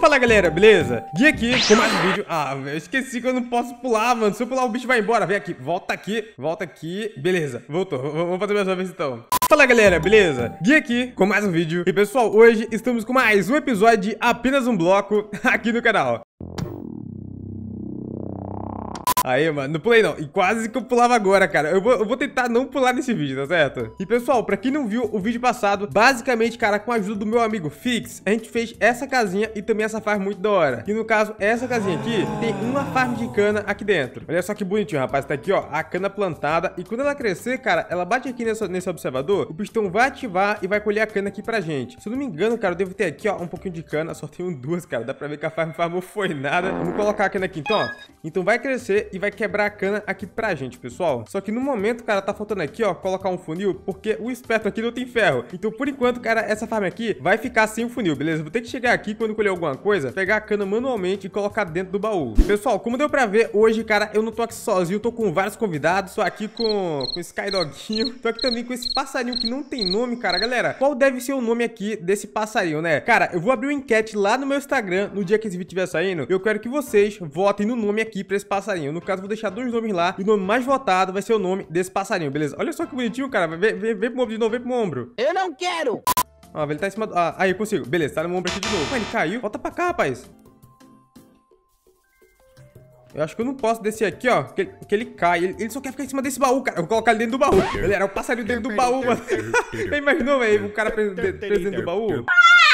Fala galera, beleza? Gui aqui com mais um vídeo. Ah, eu esqueci que eu não posso pular, mano. Se eu pular o bicho vai embora. Vem aqui, volta aqui. Beleza, voltou. Vamos fazer mais uma vez então. Fala galera, beleza? Gui aqui com mais um vídeo. E pessoal, hoje estamos com mais um episódio de Apenas um Bloco aqui no canal. Aí, mano, não pulei não. E quase que eu pulava agora, cara. Eu vou tentar não pular nesse vídeo, tá certo? E, pessoal, pra quem não viu o vídeo passado, basicamente, cara, com a ajuda do meu amigo Fix, a gente fez essa casinha e também essa farm muito da hora. E, no caso, essa casinha aqui tem uma farm de cana aqui dentro. Olha só que bonitinho, rapaz. Tá aqui, ó, a cana plantada. E quando ela crescer, cara, ela bate aqui nesse observador, o pistão vai ativar e vai colher a cana aqui pra gente. Se eu não me engano, cara, eu devo ter aqui, ó, um pouquinho de cana. Só tenho duas, cara. Dá pra ver que a farm foi nada. Vamos colocar a cana aqui, então, ó. Então vai crescer e vai quebrar a cana aqui pra gente, pessoal. Só que no momento, cara, tá faltando aqui, ó, colocar um funil, porque o esperto aqui não tem ferro. Então, por enquanto, cara, essa farm aqui vai ficar sem o funil, beleza? Vou ter que chegar aqui quando colher alguma coisa, pegar a cana manualmente e colocar dentro do baú. E, pessoal, como deu pra ver, hoje, cara, eu não tô aqui sozinho, tô com vários convidados. Tô aqui com o Skydoguinho. Tô aqui também com esse passarinho que não tem nome, cara. Galera, qual deve ser o nome aqui desse passarinho, né? Cara, eu vou abrir uma enquete lá no meu Instagram, no dia que esse vídeo estiver saindo. Eu quero que vocês votem no nome aqui pra esse passarinho. No caso, vou deixar dois nomes lá e o nome mais votado vai ser o nome desse passarinho, beleza? Olha só que bonitinho, cara. Vem pro ombro de novo, vem pro ombro. Eu não quero! Ó, ele tá em cima do... Ah, aí eu consigo. Beleza, tá no meu ombro aqui de novo. Ué, ele caiu. Volta pra cá, rapaz. Eu acho que eu não posso descer aqui, ó, que ele cai. Ele só quer ficar em cima desse baú, cara. Eu vou colocar ele dentro do baú. Galera, o passarinho dentro do baú, mano. Você imaginou, velho? O cara preso dentro do baú?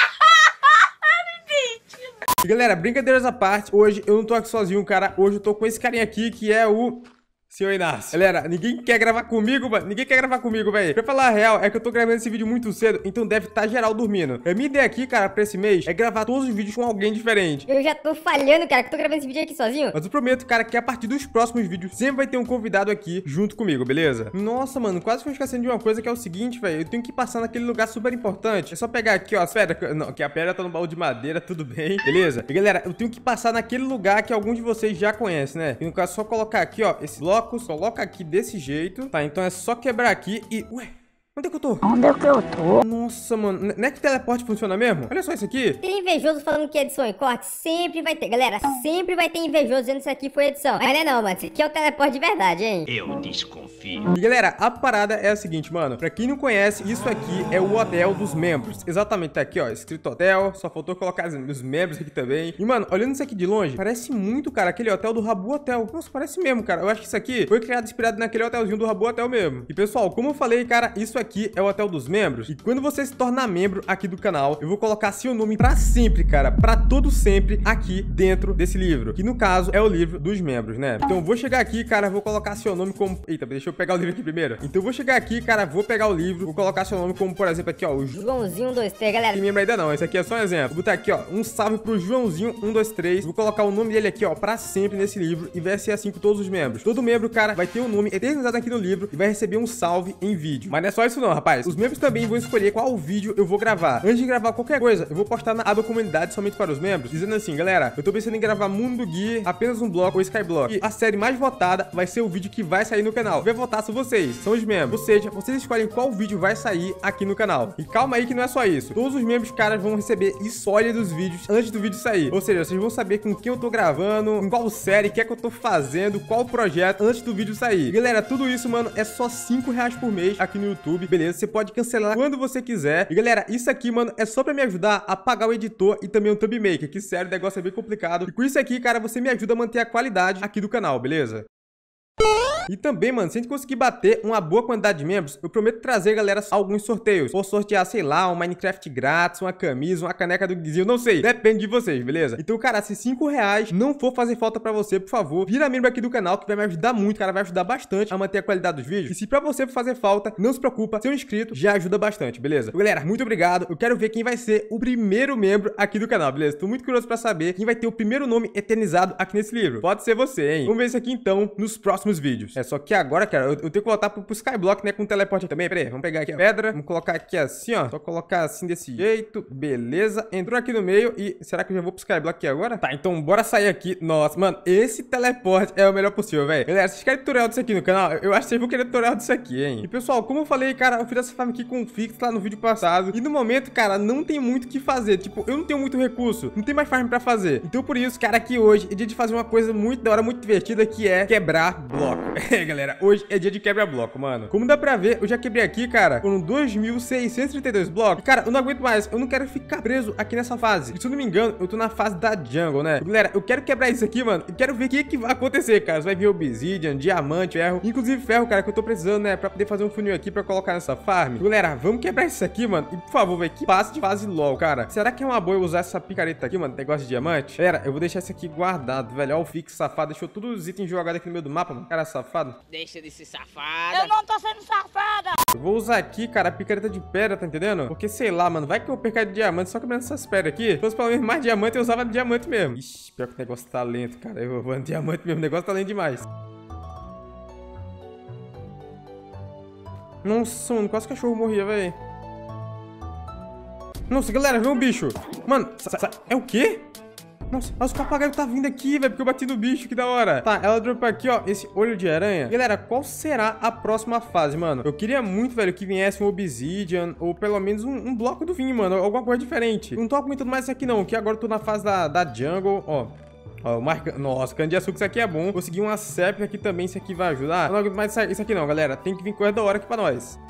E galera, brincadeiras à parte, hoje eu não tô aqui sozinho, cara. Hoje eu tô com esse carinha aqui, que é o... Senhor Inácio. Galera, ninguém quer gravar comigo, mano. Ninguém quer gravar comigo, velho. Pra falar a real, é que eu tô gravando esse vídeo muito cedo, então deve estar geral dormindo. A minha ideia aqui, cara, pra esse mês, é gravar todos os vídeos com alguém diferente. Eu já tô falhando, cara, que eu tô gravando esse vídeo aqui sozinho. Mas eu prometo, cara, que a partir dos próximos vídeos sempre vai ter um convidado aqui junto comigo, beleza? Nossa, mano, quase fui esquecendo de uma coisa, que é o seguinte, velho. Eu tenho que passar naquele lugar super importante. É só pegar aqui, ó, as pedras. Não, que a pedra tá no baú de madeira, tudo bem, beleza? E galera, eu tenho que passar naquele lugar que alguns de vocês já conhecem, né? E no caso, só colocar aqui, ó, esses blocos, coloca aqui desse jeito, tá? Então é só quebrar aqui e... Ué, onde é que eu tô? Onde é que eu tô? Nossa, mano, não é que o teleporte funciona mesmo? Olha só isso aqui. Tem invejoso falando que é edição e corte, sempre vai ter. Galera, sempre vai ter invejoso dizendo que isso aqui foi edição. Mas não, mano, isso aqui é o teleporte de verdade, hein? Eu desconfio. E galera, a parada é a seguinte, mano. Pra quem não conhece, isso aqui é o hotel dos membros. Exatamente, tá aqui, ó, escrito hotel. Só faltou colocar os membros aqui também. E, mano, olhando isso aqui de longe, parece muito, cara, aquele hotel do Rabu Hotel. Nossa, parece mesmo, cara. Eu acho que isso aqui foi criado inspirado naquele hotelzinho do Rabu Hotel mesmo. E, pessoal, como eu falei, cara, isso aqui é o hotel dos membros. E quando você se tornar membro aqui do canal, eu vou colocar seu nome pra sempre, cara. Pra todo sempre aqui dentro desse livro. Que, no caso, é o livro dos membros, né? Então, eu vou chegar aqui, cara, vou colocar seu nome como... Eita, deixa eu pegar o livro aqui primeiro. Então eu vou chegar aqui, cara, vou pegar o livro, vou colocar seu nome como, por exemplo, aqui, ó, o Joãozinho 1, 2, 3, galera. Não membro ainda não, esse aqui é só um exemplo. Vou botar aqui, ó, um salve pro Joãozinho 1, 2, 3. Vou colocar o nome dele aqui, ó, pra sempre nesse livro. E vai ser assim com todos os membros. Todo membro, cara, vai ter um nome eternizado aqui no livro e vai receber um salve em vídeo. Mas não é só isso não, rapaz. Os membros também vão escolher qual vídeo eu vou gravar. Antes de gravar qualquer coisa, eu vou postar na aba comunidade somente para os membros, dizendo assim, galera, eu tô pensando em gravar Mundo Gui, Apenas um Bloco ou Skyblock. E a série mais votada vai ser o vídeo que vai sair no canal. Quem vai votar são vocês, são os membros. Ou seja, vocês escolhem qual vídeo vai sair aqui no canal. E calma aí que não é só isso. Todos os membros, caras, vão receber spoiler dos vídeos antes do vídeo sair. Ou seja, vocês vão saber com quem eu tô gravando, em qual série, o que é que eu tô fazendo, qual projeto antes do vídeo sair. E, galera, tudo isso, mano, é só R$5 por mês aqui no YouTube, beleza? Você pode cancelar quando você quiser. E, galera, isso aqui, mano, é só pra me ajudar a pagar o editor e também o Thumb Maker, que, sério, o negócio é bem complicado. E com isso aqui, cara, você me ajuda a manter a qualidade aqui do canal, beleza? E também, mano, se a gente conseguir bater uma boa quantidade de membros, eu prometo trazer, galera, alguns sorteios. Vou sortear, sei lá, um Minecraft grátis, uma camisa, uma caneca do Guizinho, não sei. Depende de vocês, beleza? Então, cara, se R$5 não for fazer falta pra você, por favor, vira membro aqui do canal, que vai me ajudar muito, cara, vai ajudar bastante a manter a qualidade dos vídeos. E se pra você fazer falta, não se preocupa, ser um inscrito já ajuda bastante, beleza? Galera, muito obrigado. Eu quero ver quem vai ser o primeiro membro aqui do canal, beleza? Tô muito curioso pra saber quem vai ter o primeiro nome eternizado aqui nesse livro. Pode ser você, hein? Vamos ver isso aqui, então, nos próximos vídeos. É, só que agora, cara, eu tenho que voltar pro Skyblock, né, com teleporte também. Pera aí, vamos pegar aqui a pedra. Vamos colocar aqui assim, ó. Só colocar assim desse jeito. Beleza. Entrou aqui no meio e... Será que eu já vou pro Skyblock aqui agora? Tá, então bora sair aqui. Nossa, mano, esse teleporte é o melhor possível, velho. Galera, vocês querem tutorial disso aqui no canal? Eu acho que vocês vão querer tutorial disso aqui, hein? E, pessoal, como eu falei, cara, eu fiz essa farm aqui com o Fix lá no vídeo passado. E no momento, cara, não tem muito o que fazer. Tipo, eu não tenho muito recurso. Não tem mais farm pra fazer. Então, por isso, cara, aqui hoje é dia de fazer uma coisa muito da hora, muito divertida, que é quebrar bloco. É, galera, hoje é dia de quebra-bloco, mano. Como dá pra ver, eu já quebrei aqui, cara, com 2.632 blocos. E, cara, eu não aguento mais. Eu não quero ficar preso aqui nessa fase. E, se eu não me engano, eu tô na fase da jungle, né? Galera, eu quero quebrar isso aqui, mano. E quero ver o que vai acontecer, cara. Vai vir obsidian, diamante, ferro. Inclusive ferro, cara, que eu tô precisando, né? Pra poder fazer um funil aqui pra colocar nessa farm. Galera, vamos quebrar isso aqui, mano. E, por favor, velho, que passe de fase logo, cara. Será que é uma boa eu usar essa picareta aqui, mano? Negócio de diamante? Galera, eu vou deixar isso aqui guardado, velho. Ó, o Fix safado. Deixou todos os itens jogados aqui no meio do mapa, mano. Cara, safado. Deixa de ser safada. Eu não tô sendo safada. Eu vou usar aqui, cara, a picareta de pedra, tá entendendo? Porque, sei lá, mano, vai que eu perca de diamante só quebrando essas pedras aqui. Se fosse pelo menos mais diamante, eu usava diamante mesmo. Ixi, pior que o negócio tá lento, cara. Eu vou diamante mesmo, o negócio tá lento demais. Nossa, mano, quase o cachorro morria, velho. Nossa, galera, viu um bicho. Mano, é o quê? Nossa, os papagaios tá vindo aqui, velho, porque eu bati no bicho, que da hora. Tá, ela dropou aqui, ó, esse olho de aranha. Galera, qual será a próxima fase, mano? Eu queria muito, velho, que viesse um obsidian, ou pelo menos um bloco do vinho, mano, alguma coisa diferente. Eu não tô aguentando mais isso aqui, não, que agora eu tô na fase da jungle, ó. Ó, nossa, cana de açúcar, isso aqui é bom. Consegui uma sépia aqui também, isso aqui vai ajudar. Eu não aguento mais isso aqui não, galera. Tem que vir coisa da hora aqui pra nós.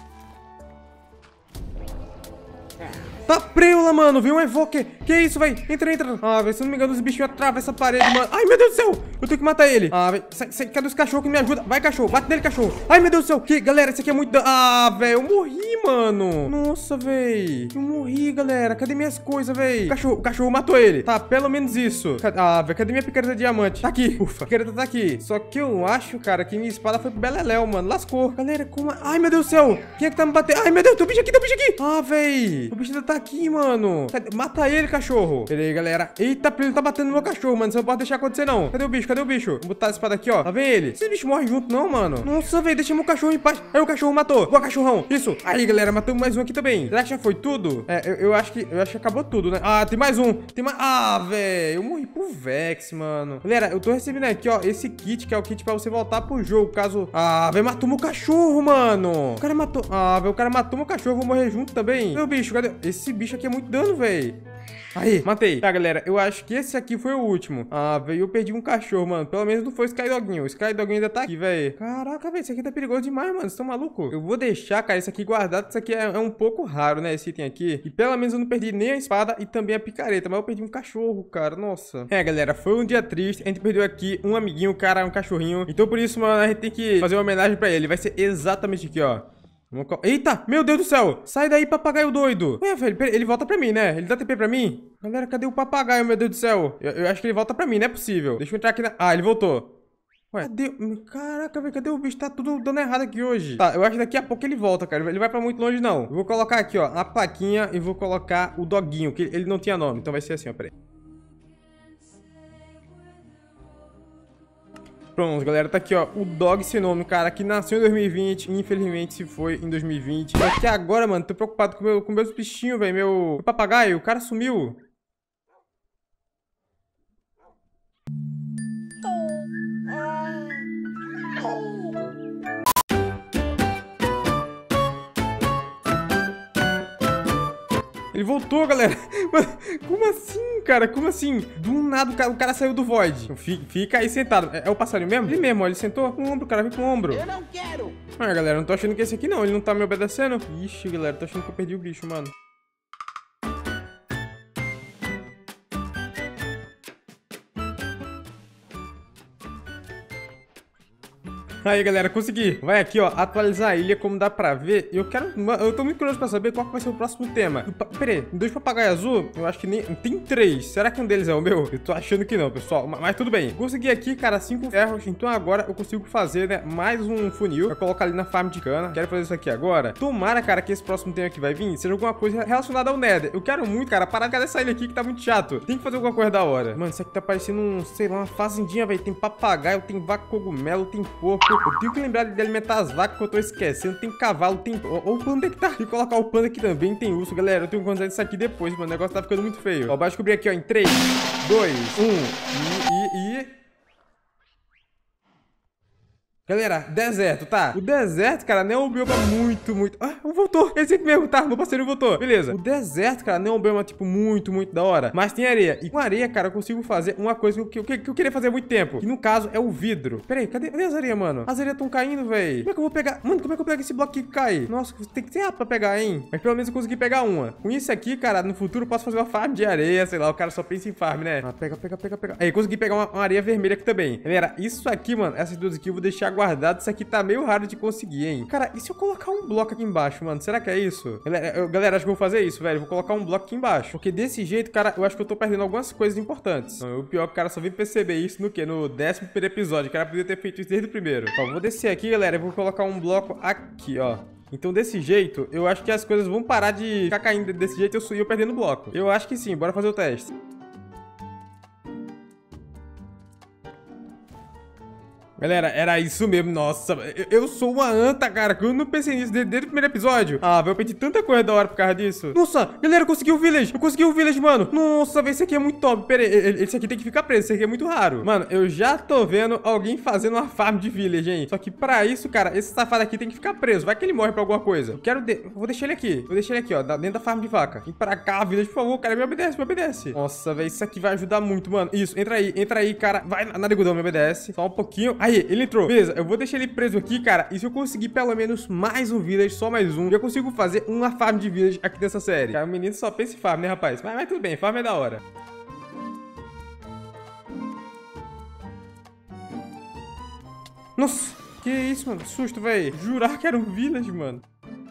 Tá preula, mano, viu um evoque. Que isso, velho? Entra, entra. Ah, velho, se não me engano, os bichinhos atravessam a parede, mano. Ai, meu Deus do céu. Eu tenho que matar ele. Ah, velho, cadê os cachorros que me ajudam? Vai, cachorro, bate nele, cachorro. Ai, meu Deus do céu. Que, galera, isso aqui é muito... Ah, velho, eu morri, mano. Nossa, velho. Eu morri, galera. Cadê minhas coisas, velho? O cachorro matou ele. Tá, pelo menos isso. Ah, velho, cadê minha picareta de diamante? Tá aqui. Ufa, a picareta tá aqui. Só que eu acho, cara, que minha espada foi pro beleléu, mano. Lascou. Galera, como... Ai, meu Deus do céu. Quem é que tá me batendo? Ai, meu Deus, tem um bicho aqui, tem um bicho aqui. Ah, velho. O bicho ainda tá aqui, mano. Mata ele, cachorro. Pera aí, galera. Eita, ele tá batendo no meu cachorro, mano. Você não pode deixar acontecer, não. Cadê o bicho? Cadê o bicho? Vou botar a espada aqui, ó. Tá vendo ele? Esses bichos morrem junto, não, mano. Nossa, velho. Deixa meu cachorro em paz. Aí o cachorro matou. Boa, cachorrão. Isso. Aí, galera. Matamos mais um aqui também. Será que já foi tudo? É, eu acho que acabou tudo, né? Ah, tem mais um. Tem mais... Ah, velho. Eu morri pro Vex, mano. Galera, eu tô recebendo aqui, ó, esse kit, que é o kit pra você voltar pro jogo, caso... Ah, velho. Matou meu cachorro, mano. O cara matou... Ah, velho. O cara matou meu cachorro. Vou morrer junto também. Meu bicho, cadê? Esse bicho aqui é muito dano, velho. Aí, matei. Tá, galera, eu acho que esse aqui foi o último. Ah, velho, eu perdi um cachorro, mano. Pelo menos não foi o Skydoguinho. O Skydoguinho ainda tá aqui, velho. Caraca, velho, isso aqui tá perigoso demais, mano. Vocês estão malucos? Eu vou deixar, cara, isso aqui guardado. Isso aqui é um pouco raro, né, esse item aqui. E pelo menos eu não perdi nem a espada e também a picareta. Mas eu perdi um cachorro, cara, nossa. É, galera, foi um dia triste. A gente perdeu aqui um amiguinho, cara, um cachorrinho. Então por isso, mano, a gente tem que fazer uma homenagem pra ele. Vai ser exatamente aqui, ó. Eita, meu Deus do céu. Sai daí, papagaio doido. Ué, velho, ele volta pra mim, né? Ele dá TP pra mim? Galera, cadê o papagaio, meu Deus do céu? Eu acho que ele volta pra mim, não é possível. Deixa eu entrar aqui na... Ah, ele voltou. Ué, cadê... Caraca, velho, cadê o bicho? Tá tudo dando errado aqui hoje. Tá, eu acho que daqui a pouco ele volta, cara. Ele vai pra muito longe, não. Eu vou colocar aqui, ó, a plaquinha e vou colocar o doguinho, que ele não tinha nome. Então vai ser assim, ó, peraí. Pronto, galera, tá aqui, ó, o dog sem nome, cara, que nasceu em 2020 e infelizmente se foi em 2020. Só que agora, mano, tô preocupado com meus bichinhos, velho, meu papagaio, o cara sumiu. Ele voltou, galera. Mas como assim, cara? Como assim? Do nada o cara saiu do Void. Fica aí sentado. É o passarinho mesmo? Ele mesmo, ó. Ele sentou com o ombro, cara. Vem com o ombro. Eu não quero. Ah, galera, não tô achando que esse aqui não. Ele não tá me obedecendo. Ixi, galera. Tô achando que eu perdi o bicho, mano. Aí, galera, consegui. Vai aqui, ó, atualizar a ilha, como dá pra ver. Eu tô muito curioso pra saber qual que vai ser o próximo tema. Pera aí, 2 papagaios azul, eu acho que nem... Tem 3. Será que um deles é o meu? Eu tô achando que não, pessoal. Mas tudo bem. Consegui aqui, cara, 5 ferros. Então agora eu consigo fazer, né, mais um funil pra colocar ali na farm de cana. Quero fazer isso aqui agora. Tomara, cara, que esse próximo tema que vai vir seja alguma coisa relacionada ao Nether. Eu quero muito, cara, parar dessa ilha aqui que tá muito chato. Tem que fazer alguma coisa da hora. Mano, isso aqui tá parecendo sei lá, uma fazendinha, velho. Tem papagaio, tem vaca cogumelo, tem porco. Eu tenho que lembrar de alimentar as vacas que eu tô esquecendo. Tem cavalo, tem... Ó, o panda que tá. E colocar o panda aqui também. Tem urso, galera. Eu tenho que fazer isso aqui depois, mano. O negócio tá ficando muito feio. Ó, vai descobrir aqui, ó, em 3, 2, 1. Galera, deserto, tá? O deserto, cara, não é um bioma muito... Ah, voltou. Esse aqui mesmo, tá? Meu parceiro voltou. Beleza. O deserto, cara, não é um bioma, tipo, muito da hora. Mas tem areia. E com areia, cara, eu consigo fazer uma coisa que eu queria fazer há muito tempo. Que, no caso, é o vidro. Pera aí, cadê as areias, mano? As areias estão caindo, velho. Como é que eu vou pegar? Mano, como é que eu pego esse bloco aqui que cai? Nossa, tem que ter rápido pra pegar, hein? Mas pelo menos eu consegui pegar uma. Com isso aqui, cara, no futuro eu posso fazer uma farm de areia, sei lá. O cara só pensa em farm, né? Ah, pega. Aí, consegui pegar uma areia vermelha aqui também. Galera, isso aqui, mano, essas duas aqui eu vou deixar guardado. Isso aqui tá meio raro de conseguir, hein? Cara, e se eu colocar um bloco aqui embaixo, mano? Será que é isso? Galera, acho que eu vou fazer isso, velho. Vou colocar um bloco aqui embaixo. Porque desse jeito, cara, eu acho que eu tô perdendo algumas coisas importantes. O pior é que o cara só veio perceber isso no quê? No 11º episódio. O cara podia ter feito isso desde o primeiro. Ó, vou descer aqui, galera. Eu vou colocar um bloco aqui, ó. Então, desse jeito, eu acho que as coisas vão parar de ficar caindo desse jeito e eu perdendo bloco. Eu acho que sim. Bora fazer o teste. Galera, era isso mesmo, nossa, eu sou uma anta, cara, que eu não pensei nisso desde o primeiro episódio. Ah, velho, eu perdi tanta coisa da hora por causa disso. Nossa, galera, eu consegui o village, mano. Nossa, velho, esse aqui é muito top, pera aí, esse aqui tem que ficar preso, esse aqui é muito raro. Mano, eu já tô vendo alguém fazendo uma farm de village, hein. Só que pra isso, cara, esse safado aqui tem que ficar preso, vai que ele morre pra alguma coisa. Eu vou deixar ele aqui, ó, dentro da farm de vaca. Vem pra cá, village, por favor, cara, me obedece. Nossa, velho, isso aqui vai ajudar muito, mano. Isso, entra aí, cara, vai, narigudão, me obedece. Só um pouquinho. Aí, ele entrou. Beleza, eu vou deixar ele preso aqui, cara. E se eu conseguir pelo menos mais um village, só mais um, eu consigo fazer uma farm de village aqui dessa série. Cara, o menino só pensa em farm, né, rapaz? Mas tudo bem, farm é da hora. Nossa, que isso, mano? Susto, velho. Jurar que era um village, mano.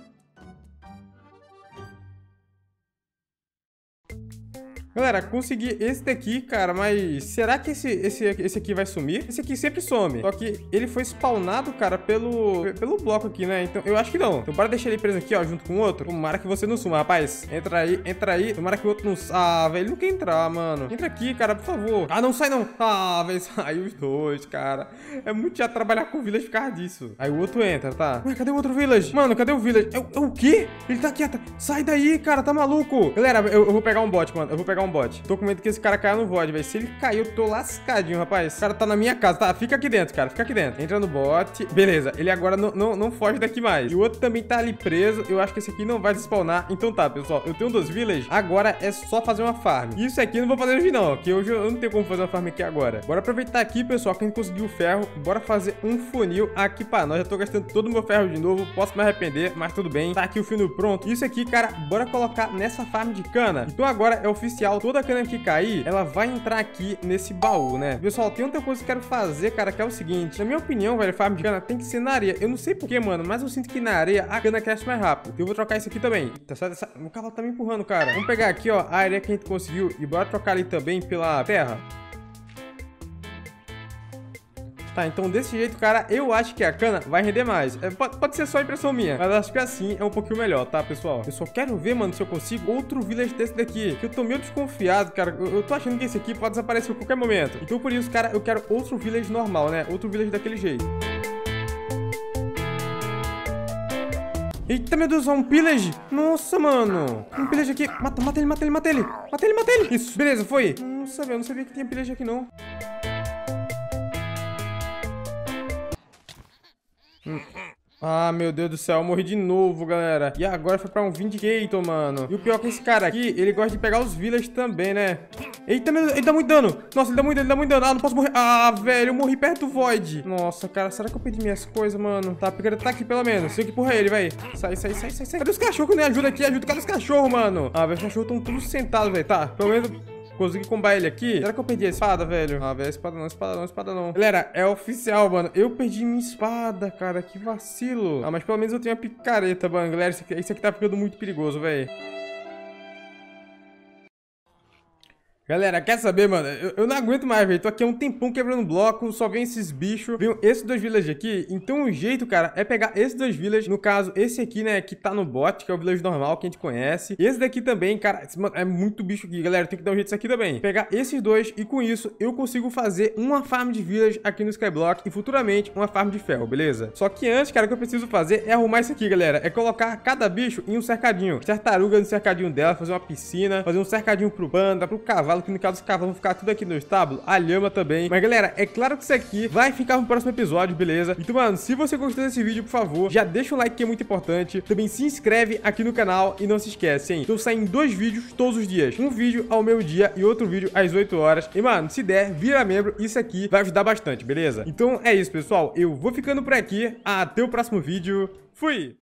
Galera, consegui esse daqui, cara, mas será que esse aqui vai sumir? Esse aqui sempre some, só que ele foi spawnado, cara, pelo bloco aqui, né? Então, eu acho que não. Então, bora deixar ele preso aqui, ó, junto com o outro. Tomara que você não suma, rapaz. Entra aí. Tomara que o outro não... Ah, velho, ele não quer entrar, mano. Entra aqui, cara, por favor. Ah, não sai, não. Ah, velho, saiu os dois, cara. É muito chato trabalhar com o village por causa disso. Aí o outro entra, tá? Ué, cadê o outro village? Mano, cadê o village? É o quê? Ele tá aqui atrás. Sai daí, cara, tá maluco? Galera, eu vou pegar um bot, mano. Eu vou pegar um bot. Tô com medo que esse cara caia no VOD, velho. Se ele cair, eu tô lascadinho, rapaz. O cara tá na minha casa, tá? Fica aqui dentro, cara. Fica aqui dentro. Entra no bot. Beleza. Ele agora não foge daqui mais. E o outro também tá ali preso. Eu acho que esse aqui não vai despawnar. Então tá, pessoal. Eu tenho 2 villages. Agora é só fazer uma farm. Isso aqui eu não vou fazer hoje, não. Que hoje eu não tenho como fazer uma farm aqui agora. Bora aproveitar aqui, pessoal, que a gente conseguiu o ferro. Bora fazer um funil aqui pra nós. Já tô gastando todo o meu ferro de novo. Posso me arrepender, mas tudo bem. Tá aqui o funil pronto. Isso aqui, cara, bora colocar nessa farm de cana. Então agora é oficial. Toda cana que cair, ela vai entrar aqui nesse baú, né? Pessoal, tem outra coisa que eu quero fazer, cara, que é o seguinte. Na minha opinião, velho, farm de cana tem que ser na areia. Eu não sei porquê, mano, mas eu sinto que na areia a cana cresce mais rápido. Eu vou trocar isso aqui também. Tá certo? O cavalo tá me empurrando, cara. Vamos pegar aqui, ó, a areia que a gente conseguiu e bora trocar ali também pela terra. Tá, então desse jeito, cara, eu acho que a cana vai render mais. Pode ser só impressão minha, mas acho que assim é um pouquinho melhor, tá, pessoal? Eu só quero ver, mano, se eu consigo outro village desse daqui, que eu tô meio desconfiado, cara. Eu tô achando que esse aqui pode desaparecer a qualquer momento. Então, por isso, cara, eu quero outro village normal, né? Outro village daquele jeito. Eita, meu Deus, um pillage. Nossa, mano. Um pillage aqui. Mata ele. Isso, beleza, foi. Nossa, velho, eu não sabia que tinha pillage aqui, não. Ah, meu Deus do céu, eu morri de novo, galera. E agora foi pra um Vindicator, mano. E o pior é que esse cara aqui, ele gosta de pegar os villagers também, né? Eita, meu Deus, ele dá muito dano. Nossa, ele dá muito dano. Ah, não posso morrer. Ah, velho, eu morri perto do Void. Nossa, cara, será que eu perdi minhas coisas, mano? Tá, porque ele tá aqui pelo menos. Tem que empurrar ele, velho. Sai. Cadê os cachorros que nem ajuda aqui? Cadê os cachorros, mano? Ah, velho, os cachorros estão todos sentados, velho. Tá, pelo menos... consegui combar ele aqui. Será que eu perdi a espada, velho? Ah, velho, espada não. Galera, é oficial, mano. Eu perdi minha espada, cara. Que vacilo. Ah, mas pelo menos eu tenho a picareta, mano. Galera, isso aqui tá ficando muito perigoso, velho. Galera, quer saber, mano? Eu não aguento mais, velho. Tô aqui há um tempão quebrando bloco, só vem esses bichos. Vem esses 2 village aqui. Então o jeito, cara, é pegar esses 2 village. No caso, esse aqui, né, que tá no bot, que é o village normal, que a gente conhece. E esse daqui também, cara, mano, é muito bicho aqui, galera. Tem que dar um jeito nisso aqui também. Pegar esses 2 e com isso eu consigo fazer uma farm de village aqui no Skyblock e futuramente uma farm de ferro, beleza? Só que antes, cara, o que eu preciso fazer é arrumar isso aqui, galera. É colocar cada bicho em um cercadinho. Tartaruga no cercadinho dela, fazer uma piscina, fazer um cercadinho pro panda, pro cavalo, que no caso dos cavalos vão ficar tudo aqui no estábulo, a lhama também. Mas, galera, é claro que isso aqui vai ficar no próximo episódio, beleza? Então, mano, se você gostou desse vídeo, por favor, já deixa um like que é muito importante. Também se inscreve aqui no canal e não se esquece, hein? Então saem 2 vídeos todos os dias. Um vídeo ao meio-dia e outro vídeo às 8 horas. E, mano, se der, vira membro. Isso aqui vai ajudar bastante, beleza? Então é isso, pessoal. Eu vou ficando por aqui. Até o próximo vídeo. Fui!